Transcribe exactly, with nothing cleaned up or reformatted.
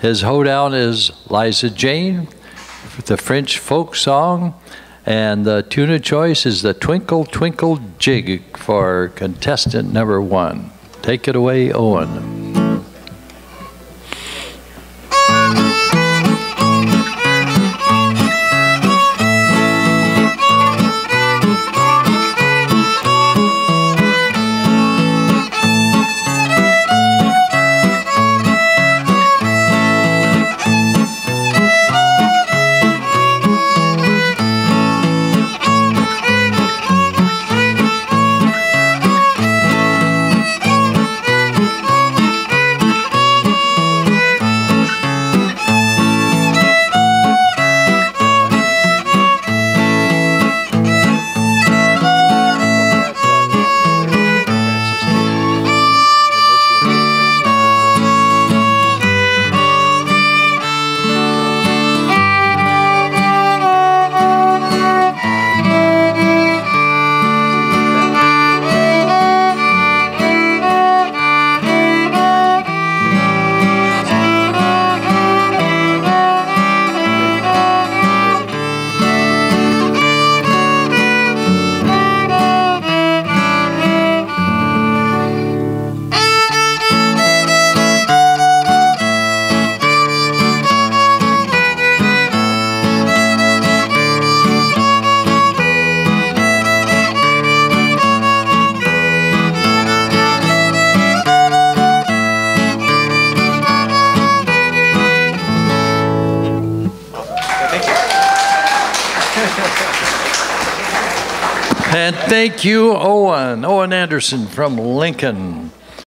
His hoedown is Liza Jane, the French folk song, and the tune of choice is the Twinkle Twinkle Jig for contestant number one. Take it away, Owen. And thank you, Owen. Owen Anderson from Lincoln.